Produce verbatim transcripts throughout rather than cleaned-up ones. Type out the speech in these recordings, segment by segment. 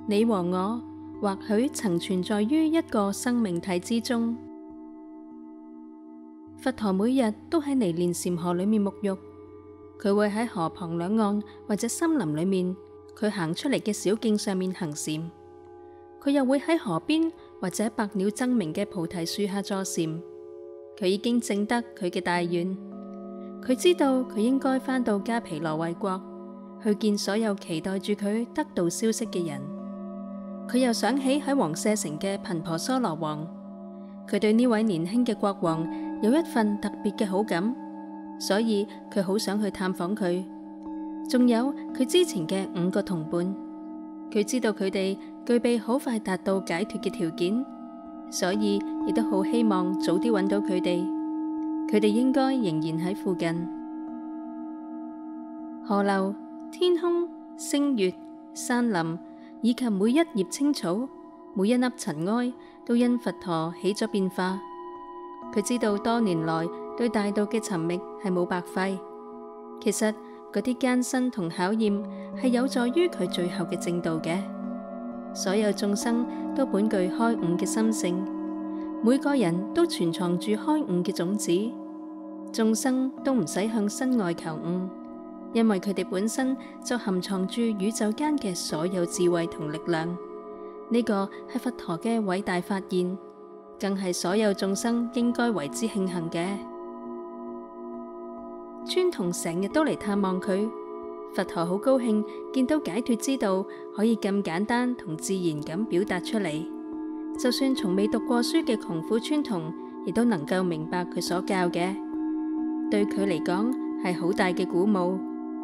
你和我或許曾存在於一個生命體之中。佛陀每日都喺尼連禪河裏面沐浴，佢會喺河旁兩岸或者森林裏面佢行出嚟嘅小徑上面行禪，佢又會喺河邊或者百鳥爭鳴嘅菩提樹下坐禪。佢已經證得佢嘅大願，佢知道佢應該返到迦毗羅衛國去見所有期待住佢得到消息嘅人。佢又想起喺王舍城嘅頻婆娑羅王，佢對呢位年輕嘅國王有一份特別嘅好感，所以佢好想去探訪佢。仲有佢之前嘅五個同伴，佢知道佢哋具備好快達到解脫嘅條件，所以亦都好希望早啲揾到佢哋。佢哋應該仍然喺附近。河流、天空、星月、山林，以及每一葉青草、每一粒塵埃，都因佛陀起咗變化。佢知道多年來對大道嘅尋覓係冇白費，其實嗰啲艱辛同考驗係有助於佢最後嘅正道嘅。所有眾生都本具開悟嘅心性，每個人都存藏住開悟嘅種子。眾生都唔使向身外求悟，因為佢哋本身就含藏住宇宙間嘅所有智慧同力量。呢個係佛陀嘅偉大發現，更係所有眾生應該為之慶幸嘅。村童成日都嚟探望佢，佛陀好高興見到解脫之道可以咁簡單同自然咁表達出嚟，就算從未讀過書嘅窮苦村童，亦都能夠明白佢所教嘅，對佢嚟講係好大嘅鼓舞。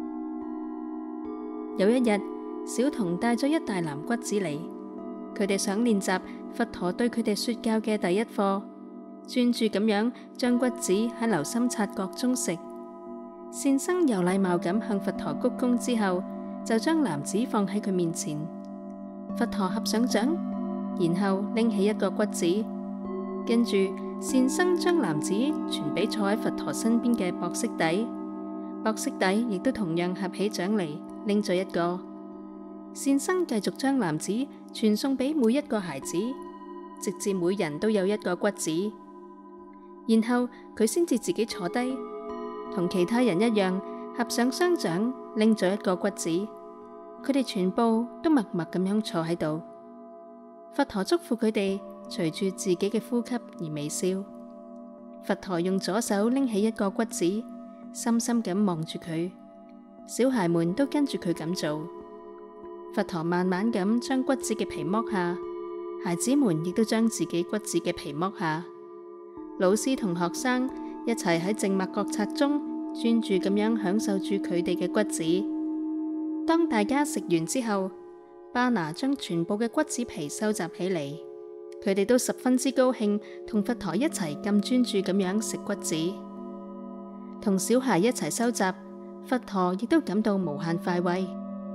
有一日，小童帶咗一大籃骨子嚟，佢哋想練習佛陀對佢哋說教嘅第一課，專注咁樣將骨子喺留心察覺中食。善生有禮貌咁向佛陀鞠躬之後，就將籃子放喺佢面前。佛陀合上掌，然後拎起一個骨子，跟住善生將籃子傳俾坐喺佛陀身邊嘅博悉底，博悉底亦都同樣合起掌嚟拎咗一個。善生繼續將籃子傳送俾每一個孩子，直至每人都有一個骨子，然後佢先至自己坐低，同其他人一樣合上雙掌拎咗一個骨子。佢哋全部都默默咁樣坐喺度。佛陀囑咐佢哋隨住自己嘅呼吸而微笑。佛陀用左手拎起一個骨子，深深咁望住佢。小孩們都跟住佢咁做。佛陀慢慢咁將骨子嘅皮剝下，孩子們亦都將自己骨子嘅皮剝下。老師同學生一齊喺靜默覺察中專注咁樣享受住佢哋嘅骨子。當大家食完之後，巴拿將全部嘅骨子皮收集起嚟，佢哋都十分之高興，同佛陀一齊咁專注咁樣食骨子。同小孩一齊收集，佛陀亦都感到無限快慰。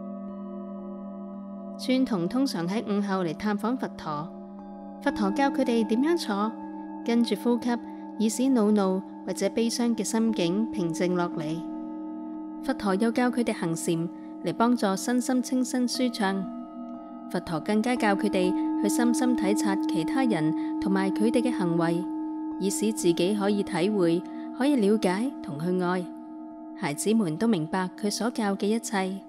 村童通常喺午後嚟探訪佛陀，佛陀教佢哋點樣坐，跟住呼吸，以使惱怒或者悲傷嘅心境平靜落嚟。佛陀又教佢哋行禪嚟幫助身心清新舒暢。佛陀更加教佢哋去深深體察其他人同埋佢哋嘅行為，以使自己可以體會、可以了解同去愛。孩子們都明白佢所教嘅一切。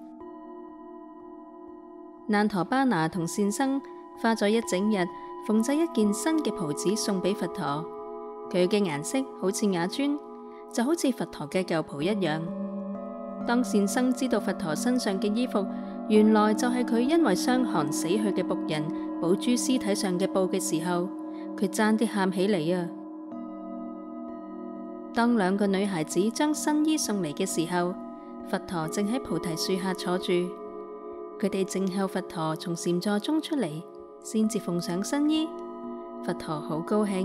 難陀巴拿同善生花咗一整日縫製一件新嘅袍子送俾佛陀，佢嘅顏色好似瓦磚，就好似佛陀嘅舊袍一樣。當善生知道佛陀身上嘅衣服原來就係佢因為傷寒死去嘅僕人寶珠屍體上嘅布嘅時候，佢爭啲喊起嚟啊！當兩個女孩子將新衣送嚟嘅時候，佛陀正喺菩提樹下坐住，佢哋靜候佛陀從禪座中出嚟，先至奉上新衣。佛陀好高興，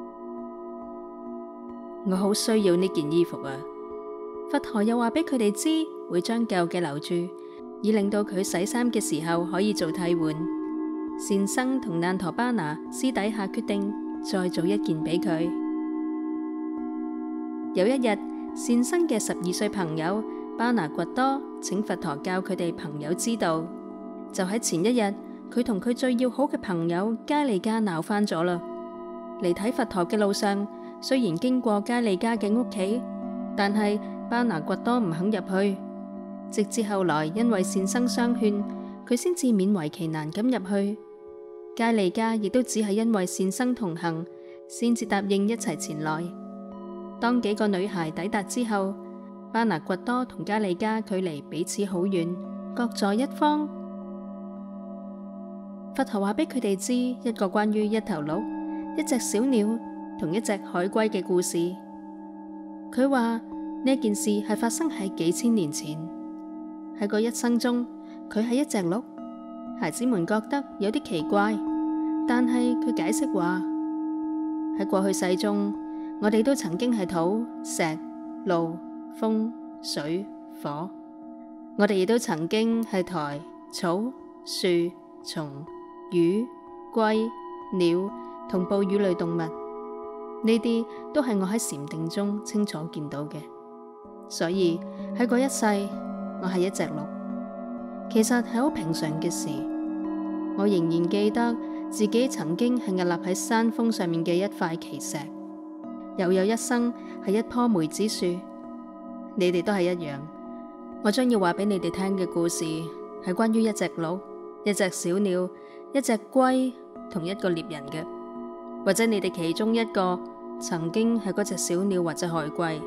我好需要呢件衣服啊！佛陀又話俾佢哋知，會將舊嘅留住，以令到佢洗衫嘅時候可以做替換。善生同難陀巴拿私底下決定再做一件俾佢。有一日，善生嘅十二歲朋友巴拿掘多請佛陀教佢哋朋友之道。就喺前一日， 佢同佢最要好嘅朋友加利加鬧翻咗啦。嚟睇佛陀嘅路上，雖然經過加利加嘅屋企，但係巴拿掘多唔肯入去。直至後來因為善生相勸，佢先至勉為其難咁入去。加利加亦都只係因為善生同行，先至答應一齊前來。當幾個女孩抵達之後，巴拿掘多同加利加距離彼此好遠，各在一方。佛陀話俾佢哋知一個關於一頭鹿、一隻小鳥同一隻海龜嘅故事。佢話呢件事係發生喺幾千年前。喺個一生中，佢係一隻鹿。孩子們覺得有啲奇怪，但係佢解釋話，喺過去世中，我哋都曾經係土、石、路、風、水、火。我哋亦都曾經係苔、草、樹、蟲、魚、龜、鳥同哺乳類動物。呢啲都係我喺禪定中清楚見到嘅。所以喺嗰一世，我係一隻鹿，其實係好平常嘅事。我仍然記得自己曾經係屹立喺山峰上面嘅一塊奇石，又有一生係一棵梅子樹。你哋都係一樣。我將要話俾你哋聽嘅故事係關於一隻鹿、一隻小鳥、一隻龜同一個獵人嘅，或者你哋其中一個曾經係嗰隻小鳥或者海龜。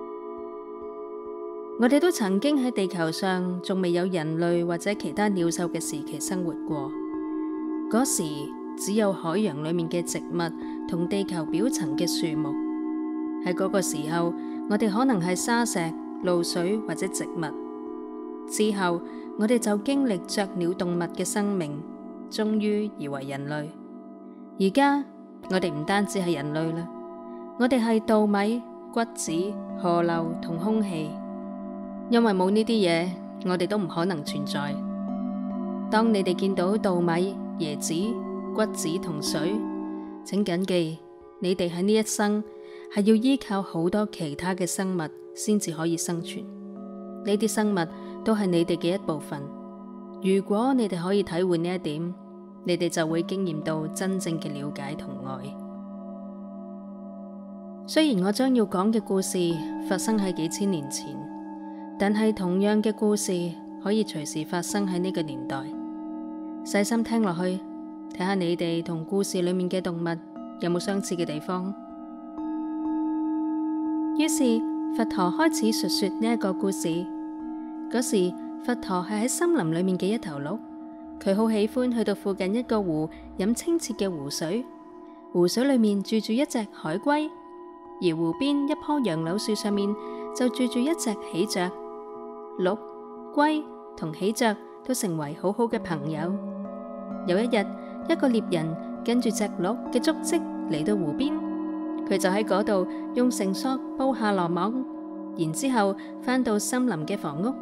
我哋都曾經喺地球上仲未有人類或者其他鳥獸嘅時期生活過。嗰時只有海洋裏面嘅植物同地球表層嘅樹木。喺嗰個時候，我哋可能係沙石、露水或者植物。之後我哋就經歷雀鳥動物嘅生命，終於而為人類。而家我哋唔單止係人類啦，我哋係稻米、骨子、河流同空氣。因為冇呢啲嘢，我哋都唔可能存在。當你哋見到稻米、椰子、骨子同水，請謹記，你哋喺呢一生係要依靠好多其他嘅生物先至可以生存。呢啲生物都係你哋嘅一部分。如果你哋可以體會呢一點，你哋就會經驗到真正嘅了解同愛。雖然我將要講嘅故事發生喺幾千年前，但係同樣嘅故事可以隨時發生喺呢個年代。細心聽落去，睇下你哋同故事裏面嘅動物有冇相似嘅地方。於是佛陀開始述說呢一個故事。嗰時佛陀係喺森林裏面嘅一頭鹿，佢好喜歡去到附近一個湖飲清澈嘅湖水。湖水裏面住住一隻海龜，而湖邊一棵楊柳樹上面就住住一隻喜鵲。鹿、龜同喜鵲都成為好好嘅朋友。有一日，一個獵人跟住隻鹿嘅足跡嚟到湖邊，佢就喺嗰度用繩索布下羅網，然之後返到森林嘅房屋。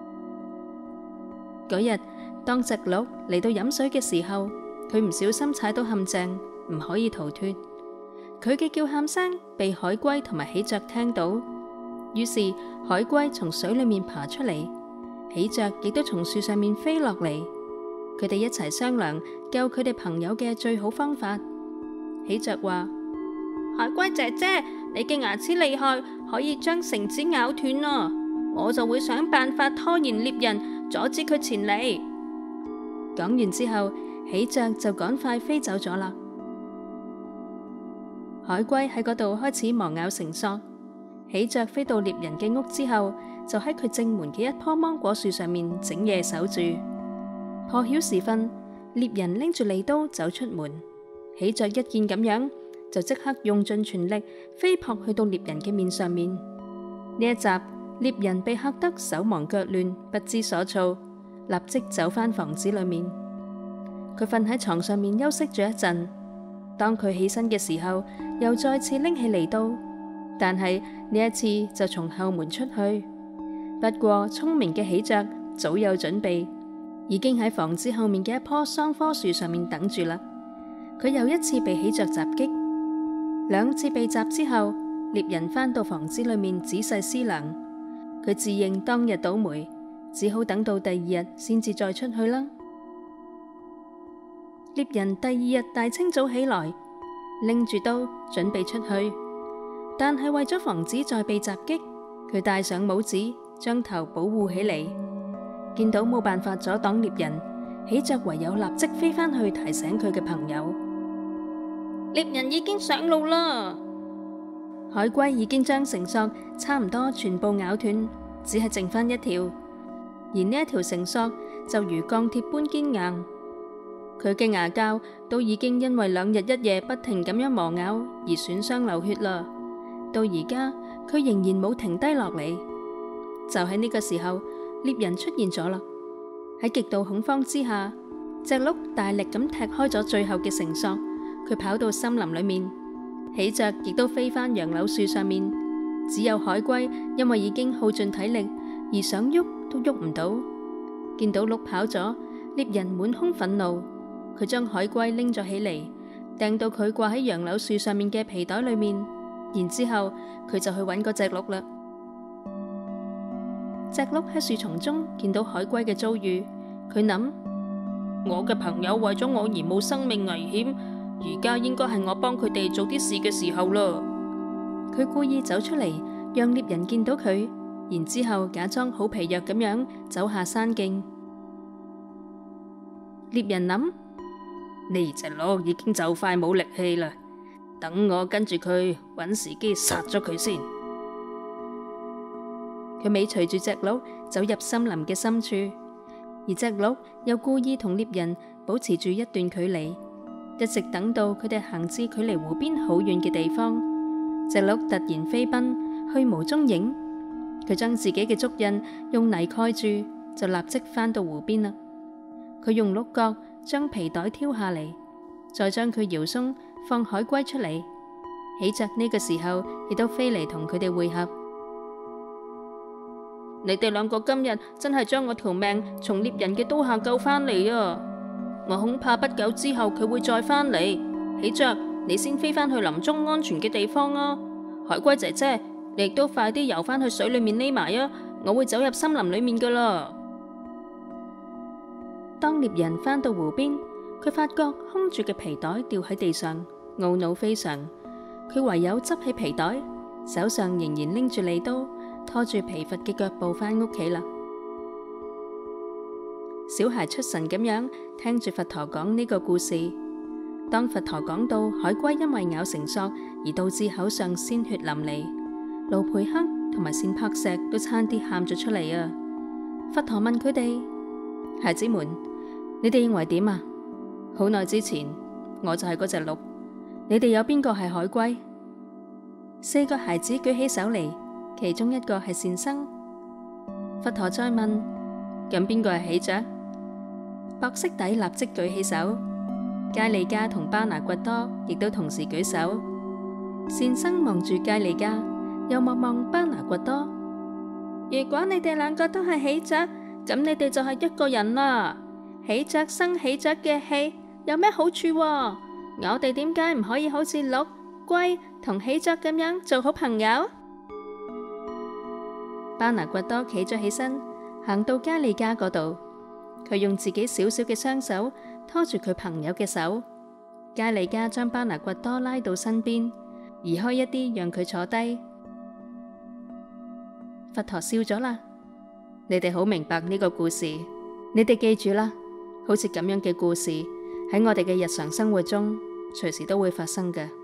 嗰日，當隻鹿嚟到飲水嘅時候，佢唔小心踩到陷阱，唔可以逃脫。佢嘅叫喊聲被海龜同埋喜鵲聽到。於是海龜從水裏面爬出嚟，喜鵲亦都從樹上面飛落嚟。佢哋一齊商量救佢哋朋友嘅最好方法。喜鵲話：海龜姐姐，你嘅牙齒厲害，可以將繩子咬斷啊！我就會想辦法拖延獵人，阻止佢前嚟。講完之後，喜鵲就趕快飛走咗啦。海龜喺嗰度開始忙咬繩索。喜鵲飛到獵人嘅屋之後，就喺佢正門嘅一棵芒果樹上面整夜守住。破曉時分，獵人拎住利刀走出門，喜鵲一見咁樣，就即刻用盡全力飛撲去到獵人嘅面上面。呢一集，獵人被嚇得手忙腳亂，不知所措，立即走返房子裏面。佢瞓喺床上面休息咗一陣，當佢起身嘅時候，又再次拎起利刀。但係呢一次就從後門出去。不過聰明嘅喜鵲早有準備，已經喺房子後面嘅一棵桑科樹上面等住啦。佢又一次被喜鵲襲擊，兩次被襲之後，獵人返到房子裏面仔細思量，佢自認當日倒霉，只好等到第二日先至再出去啦。 獵人第二日大清早起來，拎住刀準備出去，但係為咗防止再被襲擊，佢戴上帽子，將頭保護起嚟。見到冇辦法阻擋獵人，喜鵲唯有立即飛返去提醒佢嘅朋友：獵人已經上路啦！海龜已經將繩索差唔多全部咬斷，只係剩返一條，而呢一條繩索就如鋼鐵般堅硬，佢嘅牙膠都已經因為兩日一夜不停咁樣磨咬而損傷流血啦。到而家佢仍然冇停低落嚟。就喺呢個時候，獵人出現咗啦。喺極度恐慌之下，隻鹿大力咁踢開咗最後嘅繩索，佢跑到森林裏面。喜鵲亦都飛返楊柳樹上面，只有海龜因為已經耗盡體力而想喐都喐唔到。見到鹿跑咗，獵人滿胸憤怒，佢將海龜拎咗起嚟，掟到佢掛喺楊柳樹上面嘅皮袋裏面，然之後佢就去揾嗰隻鹿啦。隻鹿喺樹叢中見到海龜嘅遭遇，佢諗：我嘅朋友為咗我而冒生命危險，而家應該係我幫佢哋做啲事嘅時候啦。佢故意走出嚟，讓獵人見到佢，然之後假裝好疲弱咁樣走下山徑。獵人諗：呢隻鹿已經就快冇力氣啦，等我跟住佢搵時機殺咗佢先。佢尾隨住隻鹿走入森林嘅深處，而隻鹿又故意同獵人保持住一段距離，一直等到佢哋行至距離湖邊好遠嘅地方，隻鹿突然飛奔，去無蹤影。佢將自己嘅足印用泥蓋住，就立即返到湖邊啦。佢用鹿角將皮袋挑下嚟，再將佢搖鬆，放海龜出嚟。喜鵲呢個時候亦都飛嚟同佢哋會合。你哋兩個今日真係將我條命從獵人嘅刀下救返嚟啊！我恐怕不久之後佢會再返嚟。喜鵲，你先飛返去林中安全嘅地方啊！海龜姐姐，你亦都快啲游返去水裏面匿埋啊！我會走入森林裏面噶啦。當獵人返到湖邊，佢發覺空住嘅皮袋掉喺地上，懊惱非常。佢唯有執起皮袋，手上仍然拎住利刀，拖住疲乏嘅腳步返屋企啦。小孩出神咁樣聽住佛陀講呢個故事。當佛陀講到海龜因為咬繩索而導致口上鮮血淋漓，盧培克同埋善柏石都差啲喊咗出嚟啊！佛陀問佢哋：孩子們，你哋認為點啊？好耐之前我就係嗰隻鹿，你哋有邊個係海龜？四個孩子舉起手嚟，其中一個係善生。佛陀再問：咁邊個係喜鵲？博色底立即舉起手，佳利迦同巴拿掘多亦都同時舉手。善生望住佳利迦，又望望巴拿掘多。如果你哋兩個都係喜鵲，咁你哋就係一個人啦。喜鵲生喜鵲嘅氣有咩好處？我哋點解唔可以好似鹿、龜同喜鵲咁樣做好朋友？巴拿掘多企咗起身，行到佳利迦嗰度，佢用自己小小嘅雙手拖住佢朋友嘅手。佳利迦將巴拿掘多拉到身邊，移開一啲讓佢坐低。佛陀笑咗啦，你哋好明白呢個故事，你哋記住啦，好似咁樣嘅故事喺我哋嘅日常生活中隨時都會發生嘅。